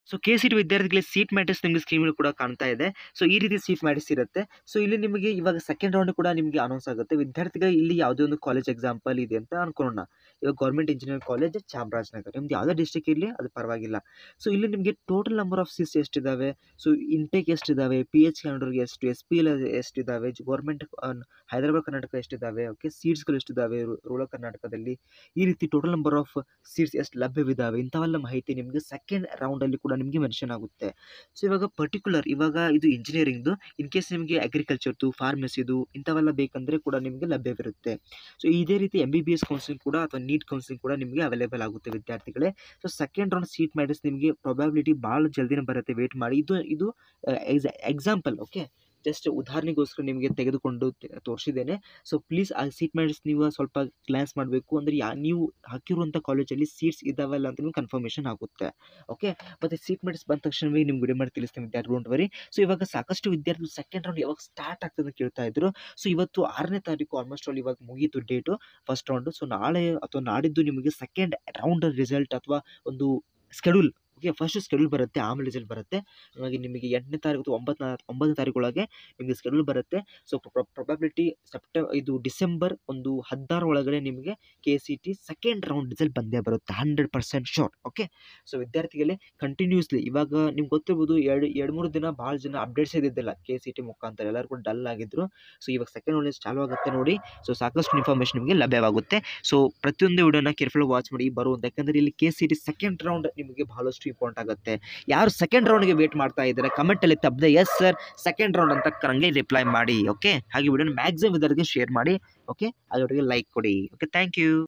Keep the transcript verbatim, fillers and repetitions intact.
So K C T ವಿದ್ಯಾರ್ಥಿಗಳಿಗೆ seat matrix ನಿಮಗೆ screen ಕೂಡ ಕಾಣ್ತಾ ಇದೆ. ಸೊ ಈ ರೀತಿ ಸೀಟ್ ಮ್ಯಾಟ್ರಿಕ್ಸ್ ಇರುತ್ತೆ. ಸೊ ಇಲ್ಲಿ ನಿಮಗೆ ಇವಾಗ ಸೆಕೆಂಡ್ ರೌಂಡ್ ಕೂಡ ನಿಮಗೆ ಅನೌನ್ಸ್ ಆಗುತ್ತೆ. ವಿದ್ಯಾರ್ಥಿಗಳು ಇಲ್ಲಿ ಯಾವುದೇ ಒಂದು ಕಾಲೇಜ್ ಎಕ್ಸಾಂಪಲ್ ಇದೆ ಅಂತ ಅನ್ಕೊಳ್ಳೋಣ. ಇವಾಗ ಗೌರ್ಮೆಂಟ್ ಇಂಜಿನಿಯರಿಂಗ್ ಕಾಲೇಜ್ ಚಾಮರಾಜನಗರ, ನಿಮ್ದು ಯಾವುದೇ ಡಿಸ್ಟ್ರಿಕ್ಟ್ ಇರಲಿ ಅದು ಪರವಾಗಿಲ್ಲ. ಸೊ ಇಲ್ಲಿ ನಿಮಗೆ ಟೋಟಲ್ ನಂಬರ್ ಆಫ್ ಸೀಟ್ಸ್ ಎಷ್ಟಿದ್ದಾವೆ, ಸೊ ಇಂಟೇಕ್ ಎಷ್ಟಿದ್ದಾವೆ, ಪಿ ಎಚ್ ಕ್ಯಾಂಡಿಡೇಟ್ಗೆ ಎಷ್ಟು, ಎಸ್ ಪಿ ಎಲ್ ಎಷ್ಟಿದ್ದಾವೆ, ಗೌರ್ಮೆಂಟ್ ಹೈದರಾಬಾದ್ ಕರ್ನಾಟಕ ಎಷ್ಟಿದ್ದಾವೆ, ಓಕೆ ಸೀಟ್ಸ್ಗಳು ಎಷ್ಟಿದ್ದಾವೆ ರೂರಲ್ ಕರ್ನಾಟಕದಲ್ಲಿ, ಈ ರೀತಿ ಟೋಟಲ್ ನಂಬರ್ ಆಫ್ ಸೀಟ್ಸ್ ಎಷ್ಟು ಲಭ್ಯವಿದ್ದಾವೆ ಇಂಥವೆಲ್ಲ ಮಾಹಿತಿ ನಿಮಗೆ ಸೆಕೆಂಡ್ ರೌಂಡಲ್ಲಿ ಕೂಡ ನಿಮಗೆ ಮೆನ್ಷನ್ ಆಗುತ್ತೆ. ಸೊ ಇವಾಗ ಪರ್ಟಿಕ್ಯುಲರ್ ಇವಾಗ ಇದು ಇಂಜಿನಿಯರಿಂಗ್ದು, ಇನ್ ಕೇಸ್ ನಿಮಗೆ ಅಗ್ರಿಕಲ್ಚರ್ದು, ಫಾರ್ಮಸಿದು ಇಂಥವೆಲ್ಲ ಬೇಕಂದರೆ ಕೂಡ ನಿಮಗೆ ಲಭ್ಯವಿರುತ್ತೆ. ಸೊ ಇದೇ ರೀತಿ M B B S counselling ಕೂಡ ಅಥವಾ ನೀಟ್ ಕೌನ್ಸಿಲಿಂಗ್ ಕೂಡ ನಿಮಗೆ ಅವೈಲೇಬಲ್ ಆಗುತ್ತೆ ವಿದ್ಯಾರ್ಥಿಗಳೇ. So second round seat matrix ನಿಮಗೆ ಪ್ರಾಬಬಿಲಿಟಿ ಭಾಳ ಜಲ್ದಿನೇ ಬರುತ್ತೆ, ವೇಟ್ ಮಾಡಿ. ಇದು ಇದು ಎಕ್ಸಾಂಪಲ್, ಓಕೆ ಜಸ್ಟ್ ಉದಾಹರಣೆಗೋಸ್ಕರ ನಿಮಗೆ ತೆಗೆದುಕೊಂಡು ತೋರಿಸಿದ್ದೇನೆ. ಸೊ ಪ್ಲೀಸ್ ಆ ಸೀಟ್ ಮ್ಯಾಟ್ರಿಕ್ಸ್ ನೀವು ಸ್ವಲ್ಪ ಗ್ಲಾನ್ಸ್ ಮಾಡಬೇಕು. ಅಂದರೆ ಯಾ ನೀವು ಹಾಕಿರುವಂಥ ಕಾಲೇಜಲ್ಲಿ ಸೀಟ್ಸ್ ಇದ್ದಾವಲ್ಲ ಅಂತ ನಿಮ್ಗೆ ಕನ್ಫರ್ಮೇಷನ್ ಆಗುತ್ತೆ. ಓಕೆ ಮತ್ತು ಸೀಟ್ ಮ್ಯಾಟ್ರಿಕ್ಸ್ ಬಂದ ತಕ್ಷಣವೇ ನಿಮ್ಗೆ ವಿಡಿಯೋ ಮಾಡಿ ತಿಳಿಸ್ತೀನಿ ವಿದ್ಯಾರ್ಥಿ, ಡೋಂಟ್ ವರಿ. ಸೊ ಇವಾಗ ಸಾಕಷ್ಟು ವಿದ್ಯಾರ್ಥಿಗಳು ಸೆಕೆಂಡ್ ರೌಂಡ್ ಯಾವಾಗ ಸ್ಟಾರ್ಟ್ ಆಗ್ತದೆ ಅಂತ ಕೇಳ್ತಾ ಇದ್ರು. ಸೊ ಇವತ್ತು ಆರನೇ ತಾರೀಕು ಆಲ್ಮೋಸ್ಟ್ ಆಲ್ ಇವಾಗ ಮುಗೀತು ಡೇಟು ಫಸ್ಟ್ ರೌಂಡು. ಸೊ ನಾಳೆ ಅಥವಾ ನಾಡಿದ್ದು ನಿಮಗೆ ಸೆಕೆಂಡ್ ರೌಂಡ್ ರಿಸಲ್ಟ್ ಅಥವಾ ಒಂದು ಸ್ಕೆಡ್ಯೂಲ್, ಓಕೆ ಫಸ್ಟ್ ಸ್ಕೆಡ್ಯೂಲ್ ಬರುತ್ತೆ, ಆಮೇಲೆ ರಿಸಲ್ಟ್ ಬರುತ್ತೆ. ಹಾಗಾಗಿ ನಿಮಗೆ ಎಂಟನೇ ತಾರೀಕು ಅಥವಾ ಒಂಬತ್ತನೇ ಒಂಬತ್ತನೇ ತಾರೀಕೊಳಗೆ ನಿಮಗೆ ಸ್ಕೆಡ್ಯೂಲ್ ಬರುತ್ತೆ. ಸೊ ಪ್ರೊಬಬಿಲಿಟಿ ಸೆಪ್ಟೆಂಬರ್ ಇದು ಡಿಸೆಂಬರ್ ಒಂದು ಹದಿನಾರು ಒಳಗಡೆ ನಿಮಗೆ K C T second round result ಬಂದೇ ಬರುತ್ತೆ, hundred percent sure. Okay so ವಿದ್ಯಾರ್ಥಿಗಳೇ ಕಂಟಿನ್ಯೂಸ್ಲಿ ಇವಾಗ ನಿಮ್ಗೆ ಗೊತ್ತಿರ್ಬೋದು, ಎರಡು ಎರಡು ಮೂರು ದಿನ ಭಾಳ ಜನ ಅಪ್ಡೇಟ್ಸ್ ಇದ್ದಿದ್ದಿಲ್ಲ ಕೆ ಸಿ ಟಿ ಮುಖಾಂತರ, ಎಲ್ಲರೂ ಕೂಡ ಡಲ್ ಆಗಿದ್ರು. ಸೊ ಇವಾಗ ಸೆಕೆಂಡ್ ರೌಂಡ್ ಚಾಲು ಆಗುತ್ತೆ ನೋಡಿ. ಸೊ ಸಾಕಷ್ಟು ಇನ್ಫಾರ್ಮೇಷನ್ ನಿಮಗೆ ಲಭ್ಯವಾಗುತ್ತೆ. ಸೊ ಪ್ರತಿಯೊಂದು ವಿಡಿಯೋನ ಕೇರ್ಫುಲ್ ವಾಚ್ ಮಾಡಿ ಬರುವಂತ, ಯಾಕಂದರೆ ಇಲ್ಲಿ K C T second round ನಿಮಗೆ ಬಹಳಷ್ಟು ಇಂಪಾರ್ಟೆಂಟ್ ಆಗುತ್ತೆ. ಯಾರು ಸೆಕೆಂಡ್ ರೌಂಡ್ಗೆ ವೇಟ್ ಮಾಡ್ತಾ ಇದ್ದಾರೆ ಕಮೆಂಟಲ್ಲಿ ತಪ್ಪದೆ ಎಸ್ ಸರ್ ಸೆಕೆಂಡ್ ರೌಂಡ್ ಅಂತ ಕರಂಗೆ ರಿಪ್ಲೈ ಮಾಡಿ. ಓಕೆ ಹಾಗೆ ವಿಡಿಯೋನ ಮ್ಯಾಕ್ಸಿಮಮ್ ವಿದ್ಯಾರ್ಥಿಗೆ ಶೇರ್ ಮಾಡಿ. ಓಕೆ ಅದರೊಟ್ಟಿಗೆ ಲೈಕ್ ಕೊಡಿ. Okay thank you.